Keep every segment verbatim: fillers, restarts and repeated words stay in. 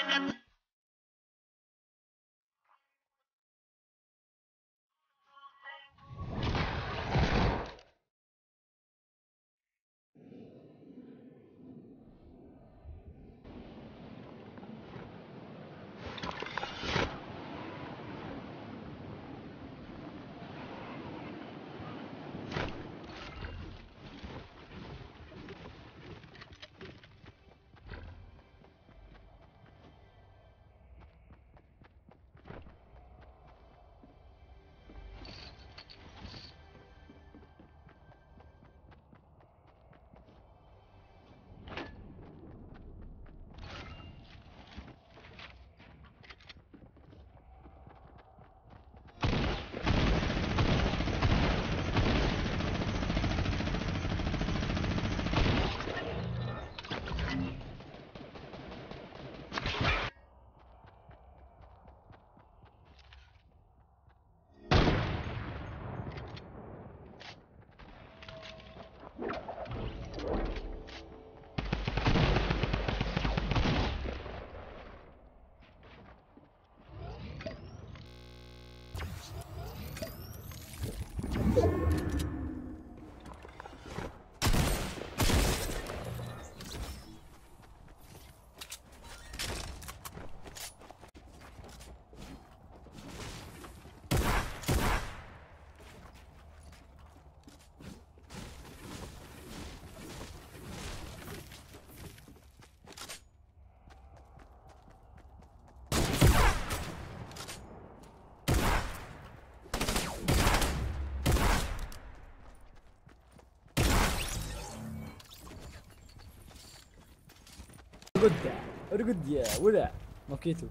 ارقد ارقد يا ولع موكيتو.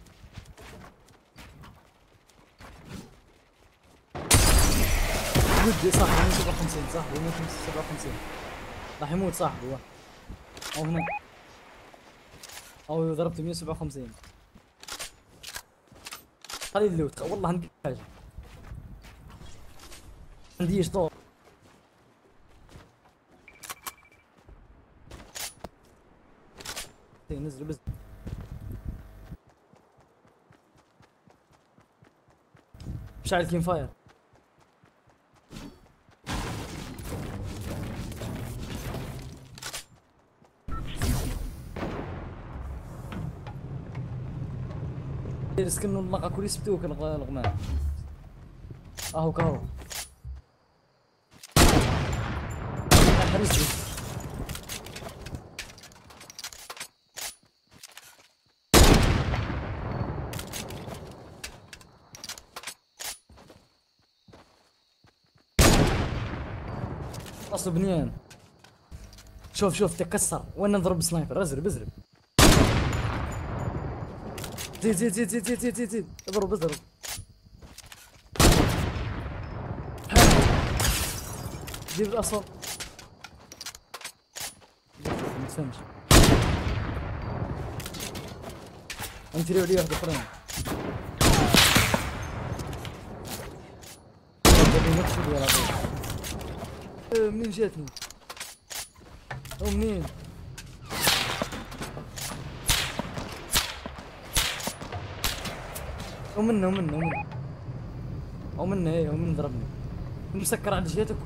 ارقد صح مية وسبعة وخمسين صح مية وسبعة وخمسين راح يموت صاحبي هو او هنا او ضربته مية وسبعة وخمسين. خلي اللوت والله عندي حاجه عندي شطور. نزل بس مشعل كين فاير. سكنوا اللقا كل يسبتوك الغمان اهو كهو حريص اصل بنيان. شوف شوف تكسر وين نضرب سنايبر. ازرب ازرب زيد زيد زيد زيد زيد زيد زيد زيد اضرب اضرب. جيب الاصل ما تفهمش انت لي ولي واحد اخرين. منين جاتني او منين او منه ومنه ومنه او منه ايه او منه ضربني مسكر على جهتك.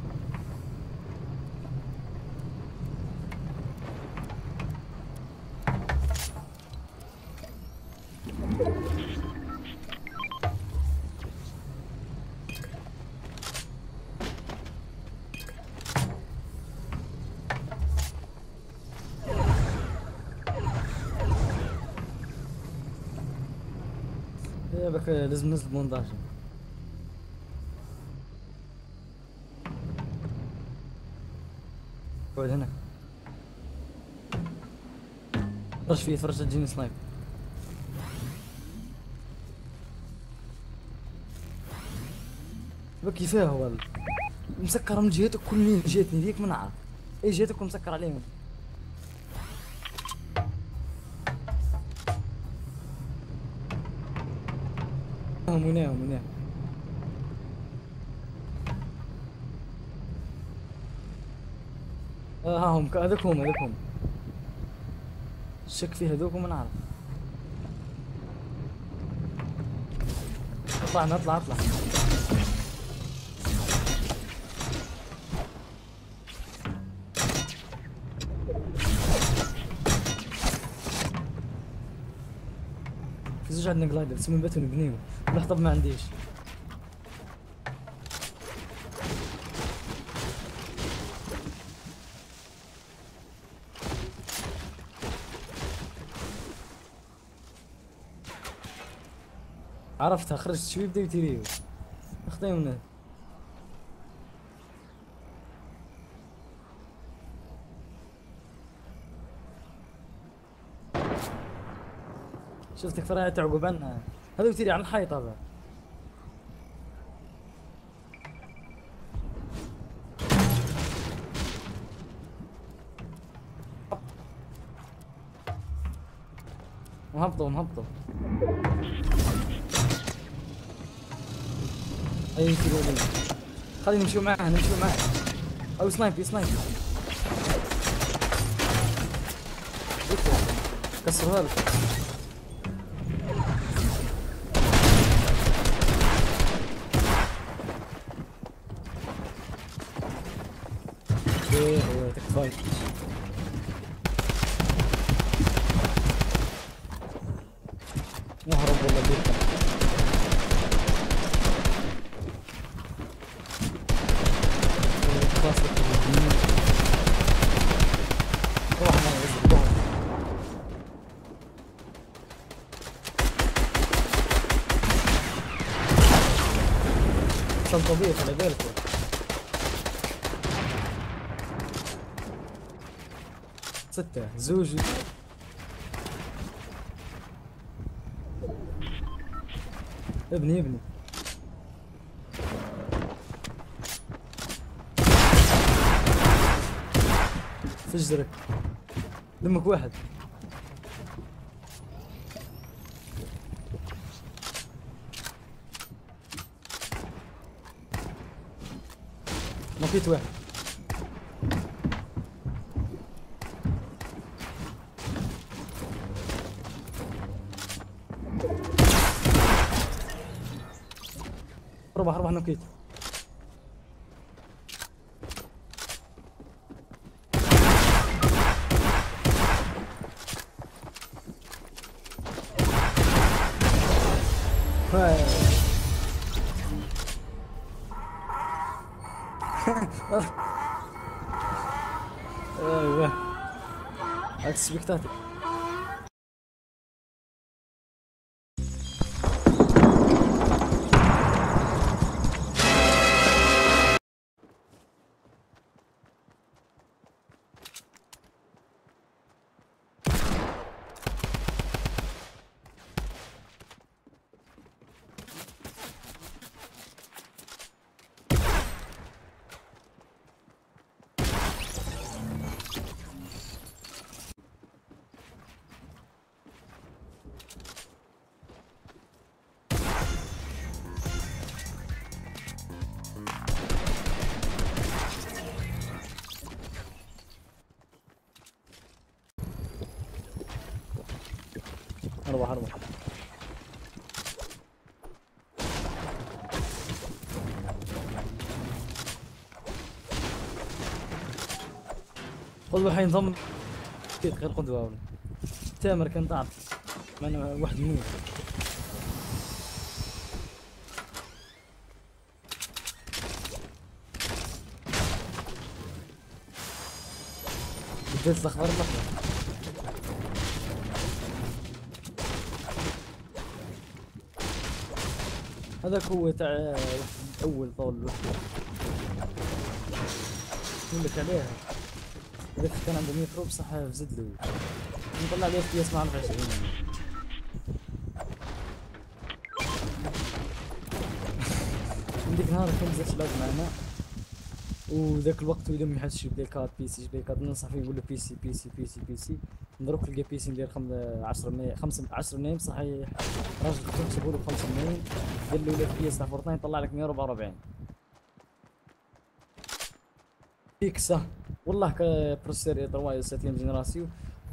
بك لازم ننزل بونداج. اقعد هنا فرش فيه فرش تجيني سنايب. بك كيفاه هو مسكر من جهتك كل مين جهتني ذيك ما نعرف اي جهتك ومسكر عليهم. هم وينهم وينهم اه ها هم هذوك هم هذوك هم شك في هذوك وما نعرف. اطلع نطلع اطلع. في زوج عندنا جلايدر بس من بيتهم نبنيهم. لحظة ما عنديش. عرفتها خرجت شوي بدا يتيريو. اخطيونا. شفتك فرع تعقب عنها. هذا يتيري على الحيط هذا. مهبطوا مهبطوا. اي يتيري خلينا نمشي معاه نمشي معاه. او سنايبي سنايبي. كسرها لك. ايه هو تكفاي. يهرب والله بيركب. روح معي روح. عشان طبيعي خلي بالكم. ستة زوج. ابني ابني. فجرك. دمك واحد. نقيت واحد. اربح اربح نقيت. ايوه عكس سبكتاتر. اربح اربح. والله الحين ضمن كيف غير قدوة. تامر كان تعرف معنا واحد منهم. بديت الاخبار اللحظة. هذاك هو تاع اول طول الوحدة. نقول لك عليها. هذاك كان عنده مية روب صح زد له. نطلع عليه اف بي اس ما اعرف عشرين. عندك نهار كنت زدت لعب معنا. وذاك الوقت يدم يحس بليكات بي سي بليكات ننصح فيه نقول له بي سي بي سي بي سي بي سي نروح تلقى بي سي ندير عشرة مية خمسة عشرة نيم صحيح. راجل تحسبوا له ب خمسة نيم دير له الاف بي اس تاع فورتنايت يطلع لك مية واربعة واربعين. فيكسه والله كبروسيسور طواي ساتيم جينيراسيون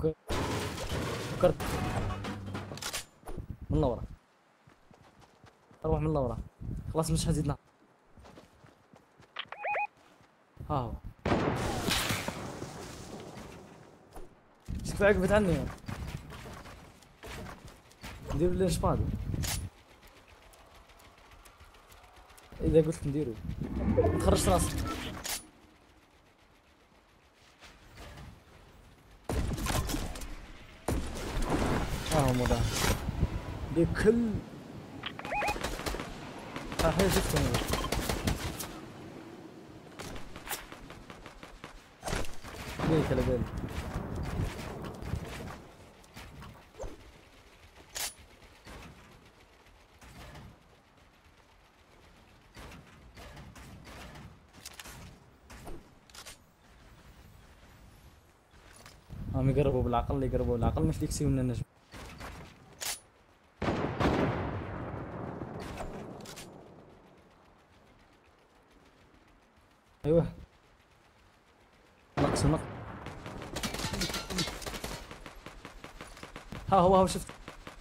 وكرت من لورا. اروح من لورا خلاص مش حزيدنا. ها هو شكله عقبت عني. ندير لي شبادي اذا قلت نديرو. نخرج راسك. ها هو موضوع بكل الحين شفتهم. ليك على بالي. هم يقربوا بالعقل يقربوا بالعقل مش ديك من النجم. ايوه نقص نقص. ها هو هو شفت.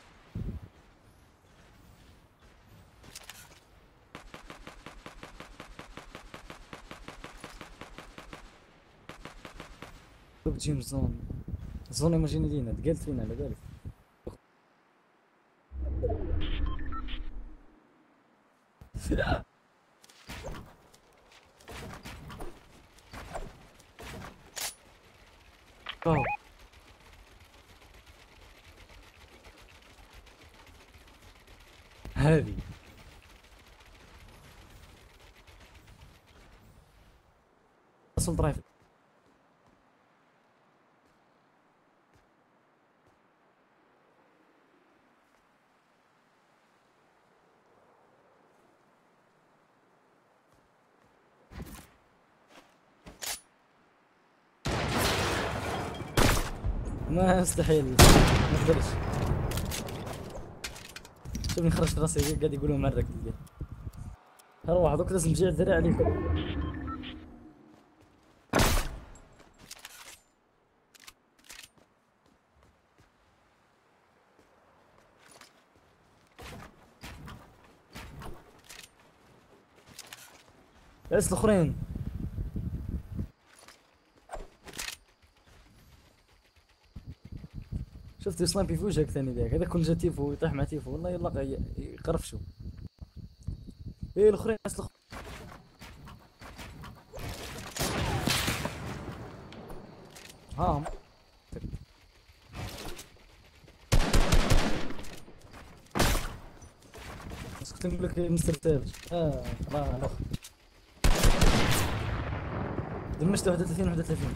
جيم زون زون ايماجيني لينا تقلت فينا على بالك. واو هذه اصل درايف. ما استحيل ما اقدرش. شوفني خرجت راسي قاعد يقولوا مرق تلقى. هروح هذوك لازم نجي الذريع عليكم. بس الاخرين شفت سنايبي في وجهك ثاني ذاك هذا كل جا تيفو يطيح مع تيفو والله يلا يقرفشوا. ايه الاخرين بس الاخرين. ها بس كنت نقول لك مستر تاج. اه راه الاخ دمجت واحد وثلاثين واحد وثلاثين.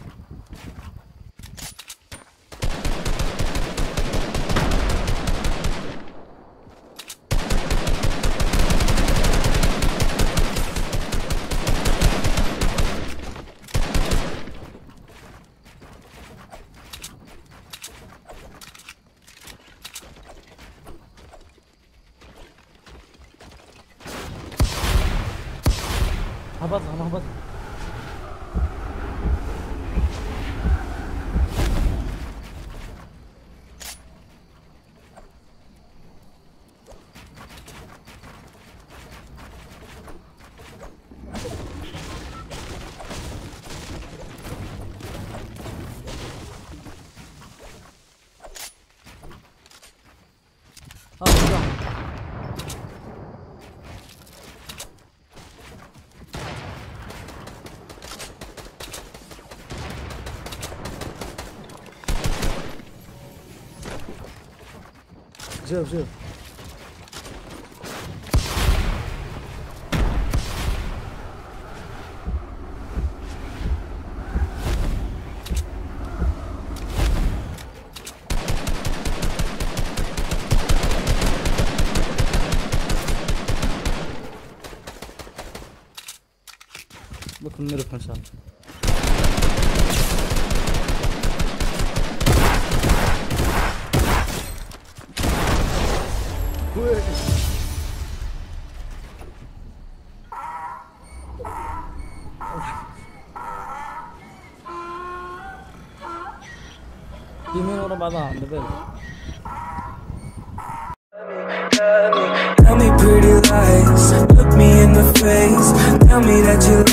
هبطها ما هبط. شوف شوف بكون نربح ان شاء الله. يمين ورا بعضها على بالك. pretty lies. Look me in the face, tell me that you